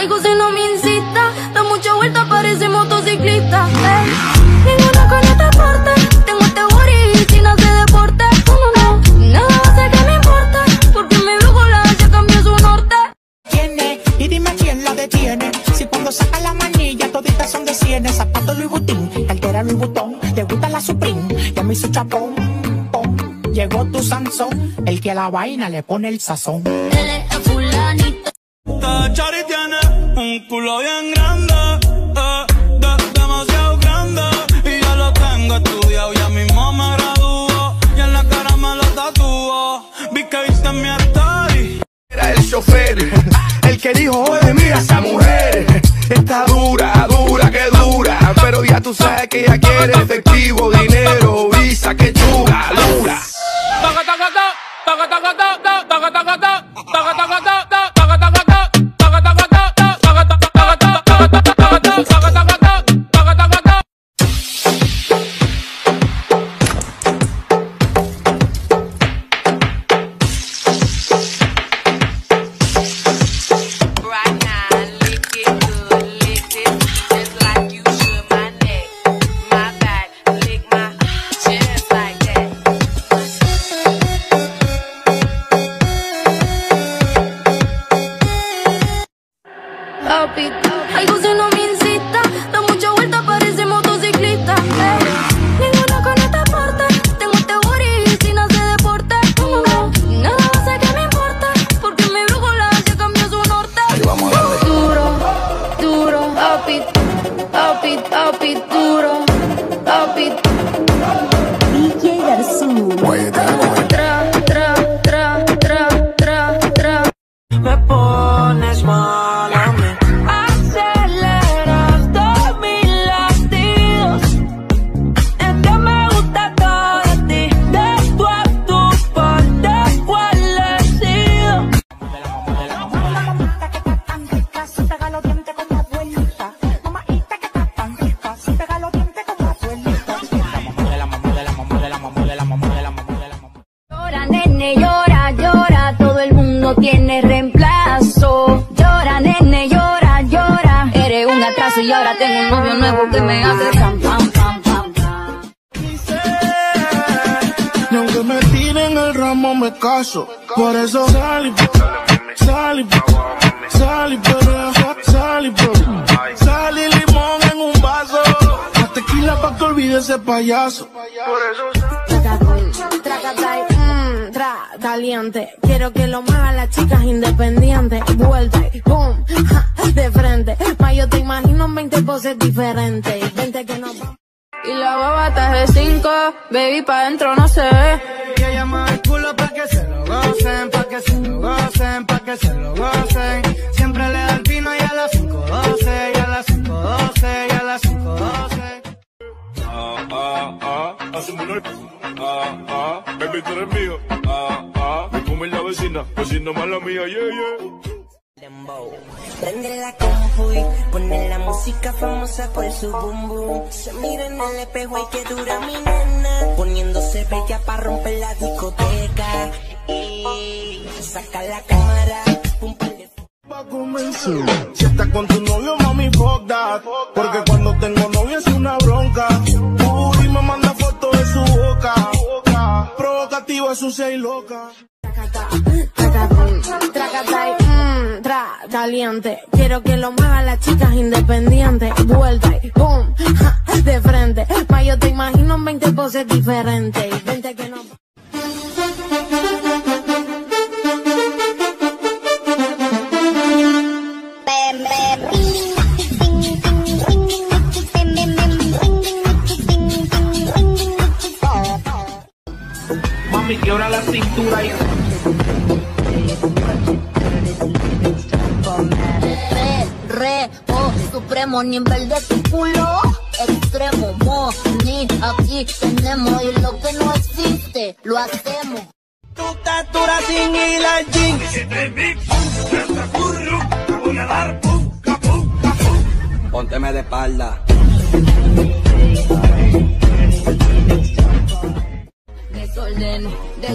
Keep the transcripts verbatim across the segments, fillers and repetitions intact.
Algo si no me incita, da mucha vuelta, parece motociclista. Ey, ninguna con este porte, tengo este booty sin hacer deporte. No, no, no, nada va a hacer que me importe, porque mi brújula ya cambió su norte. ¿Quién es? Y dime quién la detiene. Si cuando saca la manilla toditas son de cienes. Zapatos Louis Vuitton, cartera Louis Vuitton. Te gusta la Supreme, ya me hizo chapón. Pom. Llegó tu Sansón, el que a la vaina le pone el sazón. Él es el fulanito. Esta Chari tiene un culo bien grande, eh, de, demasiado grande. Y yo lo tengo estudiado, ya mismo me graduó. Y en la cara me lo tatuó. Vi que viste mi story. Era el chofer, el que dijo, oye mira esa mujer. Está dura, dura, que dura. Pero ya tú sabes que ella quiere efectivo, dinero, visa, que chula, dura. Taca, taca, ta, taca, taca, ta, ta, taca, taca, ta, taca, taca, ta, ta. Algo si no me incita, da mucha vuelta, parece motociclista. Ey, ninguna con este porte, tengo este booty sin hacer deporte. No, no, nada va a hacer que me importe, porque mi brújula ya cambió su norte. Ahí vamos a darle. Duro, duro, papi, papi, papi, duro, papi. D J Garzú. Oye, te da con Tra, tra, tra, tra, tra, tra. Me pones mal a mí. Tiene reemplazo. Llora, nene, llora, llora. Eres un atraso y ahora tengo un novio nuevo que me hace pam, pam, pam, pam, pam. Y aunque me tiren el ramo me caso. Por eso salí, salí, salí, salí, salí limón en un vaso. La tequila pa' que olvide ese payaso. Por eso Tracatay, mmm, tra, caliente. Quiero que lo muevan las chicas independientes. Vuelta y pum, ja, de frente. Ma, yo te imagino en veinte poses diferentes. veinte que no van. Y la babata es de cinco, baby, pa' dentro no se ve. y ella mueve el culo pa' que se lo gocen, pa' que se lo gocen, pa' que se lo gocen. Siempre le da el vino y a las cinco doce, y a las cinco doce, y a las cinco doce. Ah, ah, ah, hacemos una... Ah, ah, baby, tú eres mío. Ah, ah, me come la vecina, vecina mala mía, yeah, yeah. Prende la compu y pone la música famosa por su boom boom. Se mira en el espejo y que dura mi nena, poniéndose bella pa' romper la discoteca. Y saca la cámara, pum, pum, de... Va a convencer. Si estás con tu novio, mami, fuck that. Porque cuando tengo novio es una bronca. Uy, me manda fotos de su boca. Provocativa, sucia y loca. Tracatay, mmm, tra, caliente. Quiero que lo muevan las chicas independientes. Vuelta y pum, ja, de frente. Ma, yo te imagino en veinte poses diferentes. veinte que no... Mami, quiebra la cintura y... Re, re, oh, supremo nivel de tu culo. Extremo, mo, ni, aquí tenemos. Y lo que no existe, lo hacemos. Tu estatura sin ir al gym. Pónteme de espalda. Desorden,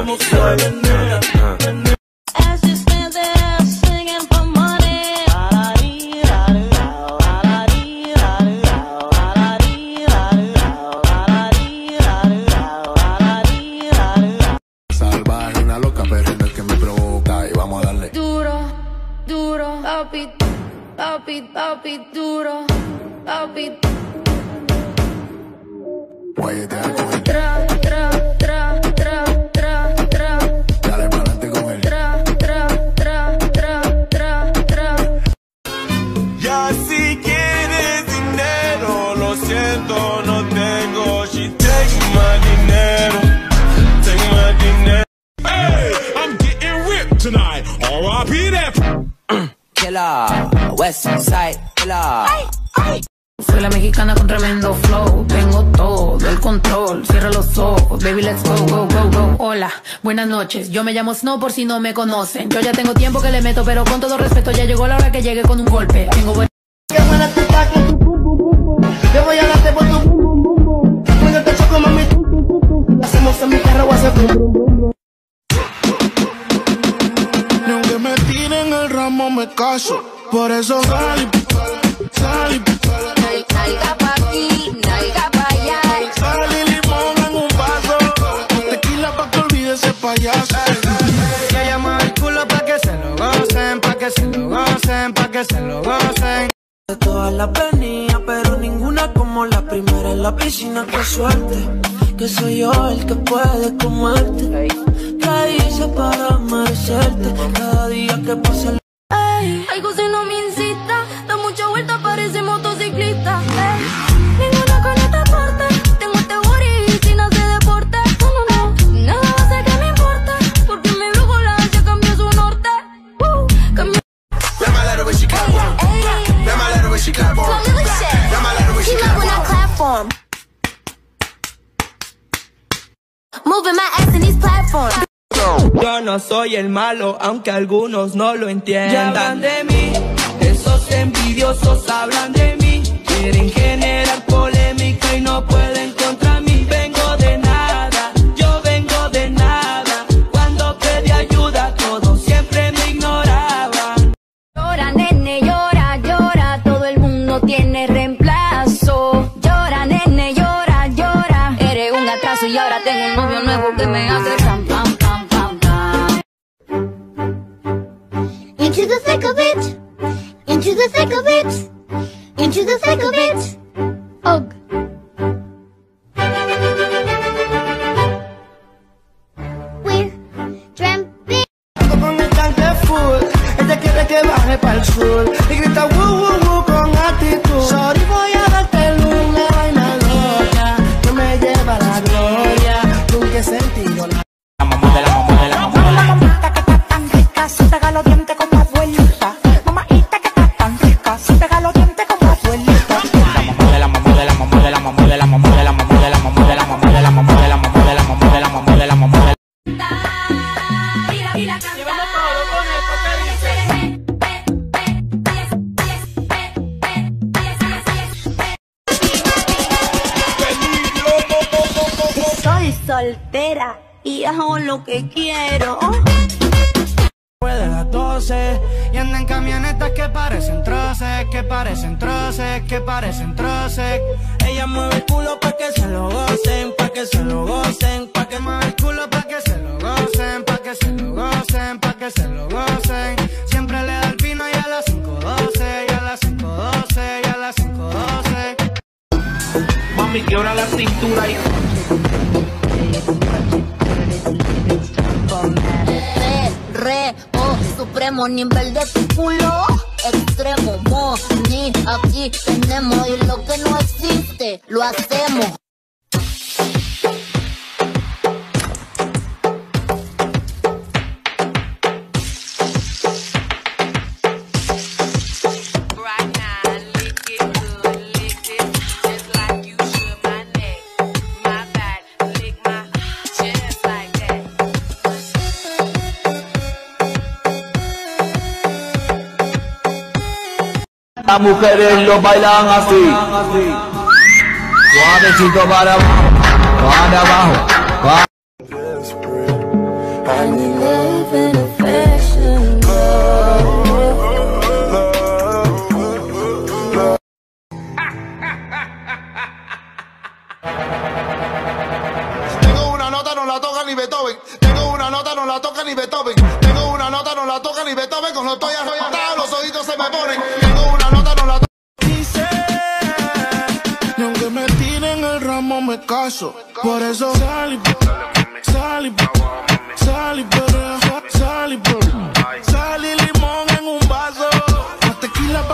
como soy, menea, menea. As you stand there singing for money. Salvaje, una loca perrera que me provoca y vamos a darle. Duro, duro, papi, papi, papi, duro, papi. Guayete con él. Tra, tra, tra, tra, tra, tra. Dale para adelante con él. Tra, tra, tra, tra, tra, tra. Ya si quieres dinero, lo siento, no tengo. She take my dinero, take my dinero. Hey, I'm getting ripped tonight. R I P that. Killer, West Side Killer. Soy la mexicana con tremendo flow. Tengo todo el control. Cierra los ojos, baby, let's go, go, go, go. Hola, buenas noches. Yo me llamo Snow por si no me conocen. Yo ya tengo tiempo que le meto, pero con todo respeto ya llegó la hora que llegue con un golpe. Tengo buen... Qué buena tu taca, tu bum bum bum bum. Yo voy a darte por tu bum bum bum bum. Cuando te choco, mami, tu tu tu tu. Hacemos en mi carro, voy a hacer bum bum bum bum. Ni aunque me tiren el ramo me caso. Por eso sal y sal y Nalga pa' aquí, nalga pa' allá. sal y limón en un vaso. Tequila pa' que olvide ese payaso. Y ella mueve el culo pa' que se lo gocen, pa' que se lo gocen, pa' que se lo gocen. De todas las venía, pero ninguna como la primera en la piscina. Qué suerte, que soy yo el que puede comerte. ¿Qué hice para merecerte? Cada día que pasa el... Ay, algo si no me incita. Da mucha vuelta, parece motociclista. Ay, ninguna con esta parte. Tengo este booty sin hacer deporte. No, no, no, nada va a ser que me importe. Porque mi brújula ya cambió su norte. Uh, cambió. Let my letter when she clap on. Let my letter when she clap on. Let my letter when she clap on. clap for him. Moving my ass in these platforms. Yo no soy el malo, aunque algunos no lo entiendan. Ya hablan de mí, esos envidiosos hablan de mí. Quieren generar polémica y no pueden contra mí. Vengo de nada, yo vengo de nada. Cuando pedí ayuda todos siempre me ignoraban. Llora, nene, llora, llora. Todo el mundo tiene reemplazo. Llora, nene, llora, llora. Eres un atraso y ahora tengo un novio nuevo que me hace pam, pam, pam, pam, pam. Into the thick of it. Into the thick of it. Into the thick of it. Ugh. We're tramping. Con el tanque full, ella quiere que baje pa'l sur y grita woo woo woo con actitud. Sorry, voy a darte una vaina loca que me lleva a la gloria. Nunca he sentido la La mamá de la mamá de la mamá de la mamá. Que está tan rica, si pega los dientes como abuelita. Mamaita que está tan rica, si pega los dientes como abuelita. La mamá de la mamá de la mamá de la mamá de la mamá de la mamá de la mamá de la mamá de la mamá de la mamá de la mamá de la mamá de la mamá de la. Soy soltera y hago lo que quiero. Después de las doce y andan camionetas que parecen troces, que parecen troces, que parecen troces. Ella mueve el culo pa' que se lo gocen, pa' que se lo gocen, pa' que mueve el culo pa' que se lo gocen, pa' que se lo gocen, pa' que se lo gocen. Siempre le da el pino y a las cinco doce, y a las cinco doce, y a las cinco doce. Mami, quiebra la cintura y... Re, oh, supremo nivel de tu culo. Extremo, mo, ni aquí tenemos. Y lo que no existe, lo hacemos. Las mujeres lo bailan así, suavecito para abajo, para abajo, para... I need love and affection, love. Tengo una nota, no la toca ni Beethoven. Tengo una nota, no la toca ni Beethoven. Tengo una nota, no la toca ni Beethoven. Cuando estoy arrebatado, los ojitos se me ponen. Tengo una nota, no la toca. Dice, y aunque me tiren el ramo me caso. Por eso salí, salí, salí,